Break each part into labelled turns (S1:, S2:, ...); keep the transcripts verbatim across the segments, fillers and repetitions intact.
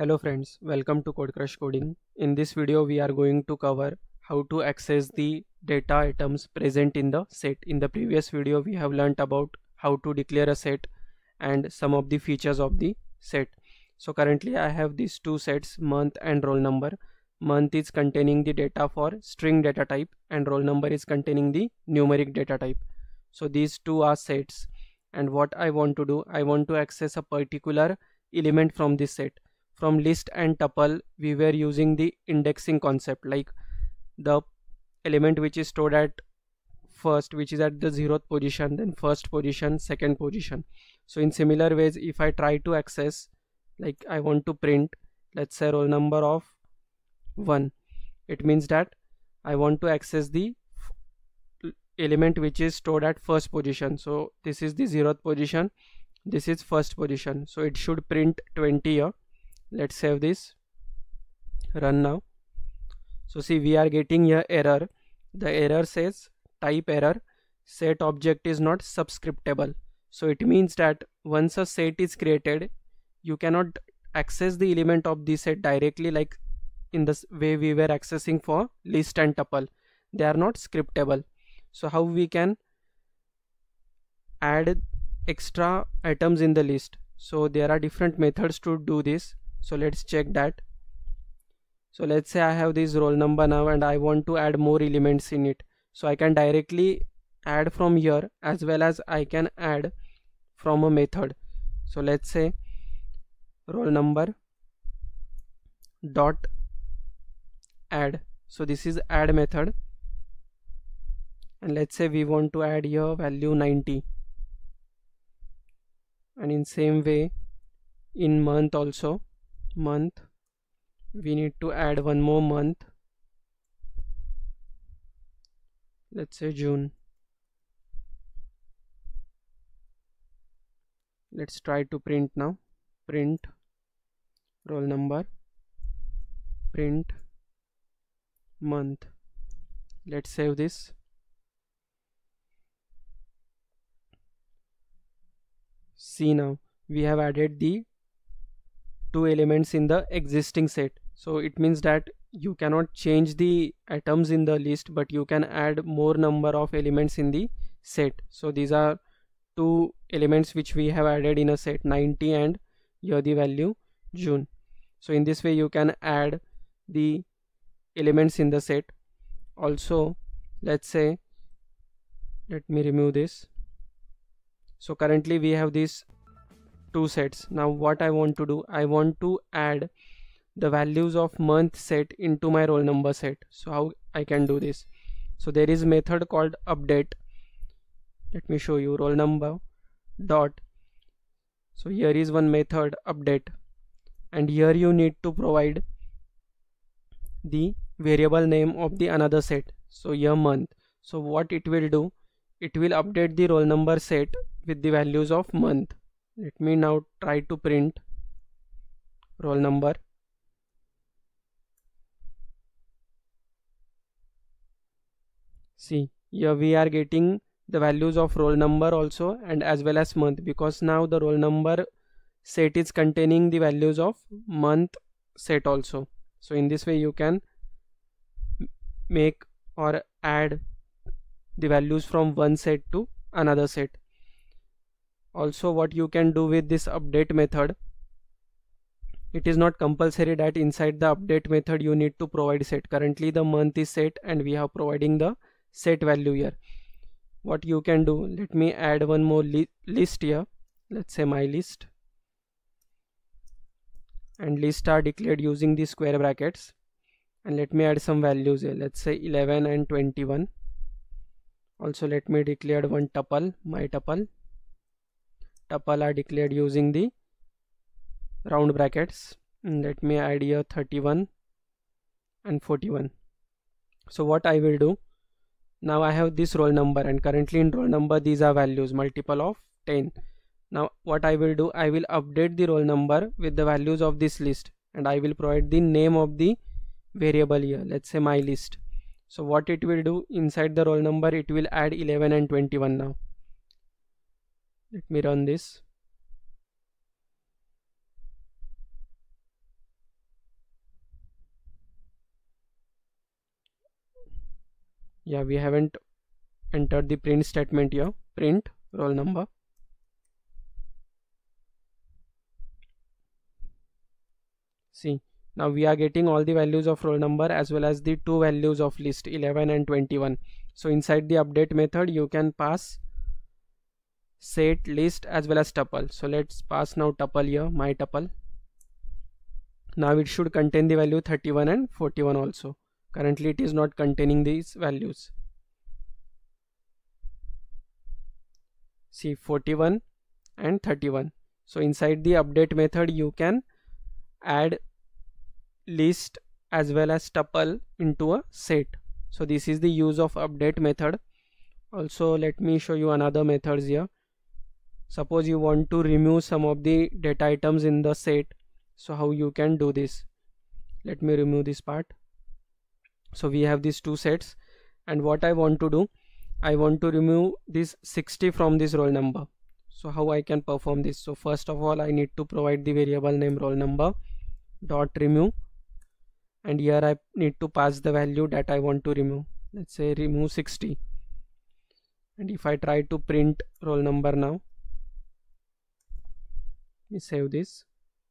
S1: Hello friends, welcome to Code Crush Coding. In this video we are going to cover how to access the data items present in the set. In the previous video we have learnt about how to declare a set and some of the features of the set. So currently I have these two sets, month and roll number. Month is containing the data for string data type and roll number is containing the numeric data type. So these two are sets, and what I want to do, I want to access a particular element from this set. From list and tuple we were using the indexing concept, like the element which is stored at first, which is at the zeroth position, then first position, second position. So in similar ways, if I try to access, like I want to print, let's say roll number of one, it means that I want to access the element which is stored at first position. So this is the zeroth position, this is first position, so it should print twenty here. Let's save this, run now. So see, we are getting here error. The error says type error, set object is not subscriptable. So it means that once a set is created, you cannot access the element of the set directly like in the way we were accessing for list and tuple. They are not scriptable. So how we can add extra items in the list? So there are different methods to do this. So let's check that. So let's say I have this roll number now and I want to add more elements in it. So I can directly add from here, as well as I can add from a method. So let's say roll number dot add. So this is add method, and let's say we want to add here value ninety, and in same way in month also, month we need to add one more month, let's say June. Let's try to print now. Print roll number, print month. Let's save this. See, now we have added the two elements in the existing set. So it means that you cannot change the items in the list, but you can add more number of elements in the set. So these are two elements which we have added in a set, ninety and here the value June. So in this way you can add the elements in the set. Also, let's say, let me remove this. So currently we have these two sets. Now what I want to do, I want to add the values of month set into my roll number set. So how I can do this? So there is a method called update. Let me show you. Roll number dot, so here is one method update, and here you need to provide the variable name of the another set. So here month. So what it will do, it will update the roll number set with the values of month. Let me now try to print roll number. See, here we are getting the values of roll number also and as well as month, because now the roll number set is containing the values of month set also. So in this way you can make or add the values from one set to another set. Also, what you can do with this update method, it is not compulsory that inside the update method you need to provide set. Currently the month is set and we are providing the set value here. What you can do, let me add one more li list here. Let's say my list, and lists are declared using the square brackets, and let me add some values here. Let's say eleven and twenty-one. Also let me declare one tuple, my tuple. Tuple are declared using the round brackets, and let me add here thirty-one and forty-one. So what I will do, now I have this roll number, and currently in roll number these are values multiple of ten. Now what I will do, I will update the roll number with the values of this list, and I will provide the name of the variable here. Let's say my list. So what it will do, inside the roll number it will add eleven and twenty-one now. Let me run this. Yeah, we haven't entered the print statement here. Print roll number. See, now we are getting all the values of roll number as well as the two values of list, eleven and twenty-one. So inside the update method you can pass set, list as well as tuple. So let's pass now tuple here, my tuple. Now it should contain the value thirty-one and forty-one also. Currently it is not containing these values. See, forty-one and thirty-one. So inside the update method you can add list as well as tuple into a set. So this is the use of update method. Also let me show you another methods here. Suppose you want to remove some of the data items in the set. So how you can do this? Let me remove this part. So we have these two sets, and what I want to do, I want to remove this sixty from this roll number. So how I can perform this? So first of all I need to provide the variable name roll number dot remove, and here I need to pass the value that I want to remove. Let's say remove sixty, and if I try to print roll number now, let me save this.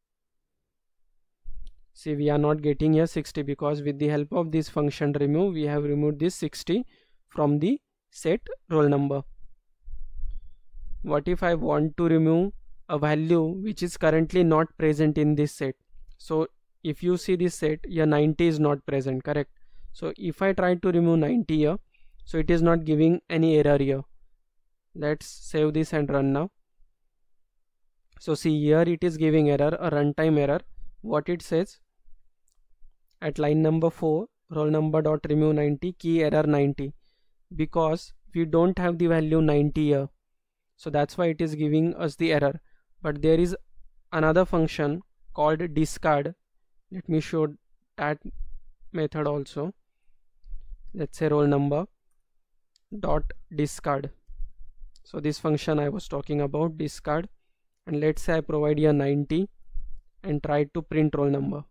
S1: See, we are not getting here sixty because with the help of this function remove we have removed this sixty from the set roll number. What if I want to remove a value which is currently not present in this set? So if you see this set here, ninety is not present, correct? So if I try to remove ninety here, so it is not giving any error here. Let's save this and run now. So see, here it is giving error, a runtime error. What it says at line number four, roll number dot remove ninety, key error ninety, because we don't have the value ninety here. So that's why it is giving us the error. But there is another function called discard. Let me show that method also. Let's say roll number dot discard. So this function I was talking about, discard, and let's say I provide here ninety and try to print roll number.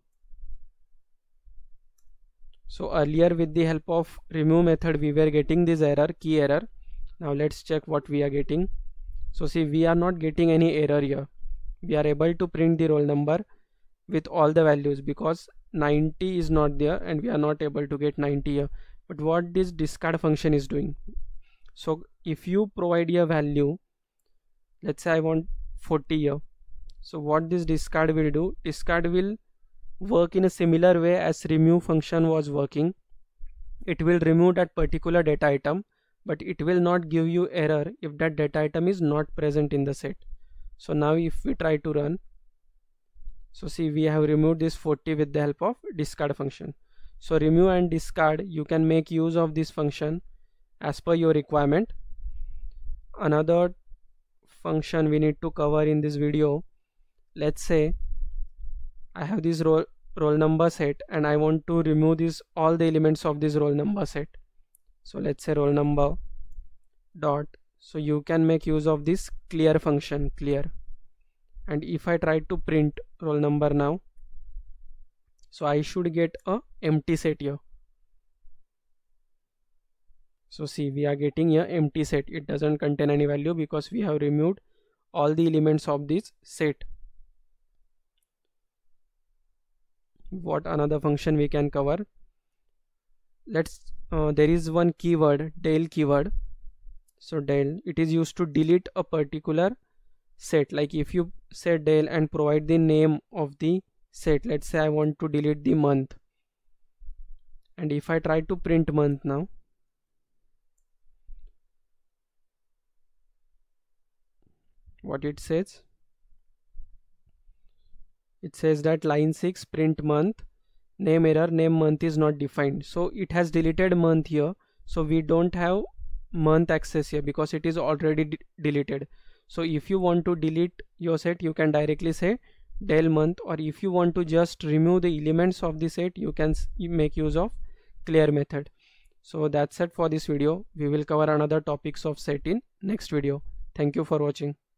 S1: So earlier with the help of remove method we were getting this error, key error. Now let's check what we are getting. So see, we are not getting any error here. We are able to print the roll number with all the values because ninety is not there and we are not able to get ninety here. But what this discard function is doing, so if you provide a value, let's say I want forty here, so what this discard will do, discard will work in a similar way as remove function was working. It will remove that particular data item, but it will not give you error if that data item is not present in the set. So now if we try to run, so see, we have removed this forty with the help of discard function. So remove and discard, you can make use of this function as per your requirement. Another function we need to cover in this video, let's say I have this roll roll number set and I want to remove this all the elements of this roll number set. So let's say roll number dot, so you can make use of this clear function, clear, and if I try to print roll number now, so I should get a empty set here. So see, we are getting here empty set. It doesn't contain any value because we have removed all the elements of this set. What another function we can cover? Let's uh, there is one keyword, del keyword. So del, it is used to delete a particular set. Like if you say del and provide the name of the set, let's say I want to delete the month, and if I try to print month now, what it says, it says that line six, print month, name error, name month is not defined. So it has deleted month here, so we don't have month access here because it is already de deleted. So if you want to delete your set, you can directly say del month, or if you want to just remove the elements of the set, you can make use of clear method. So that's it for this video. We will cover another topics of set in next video. Thank you for watching.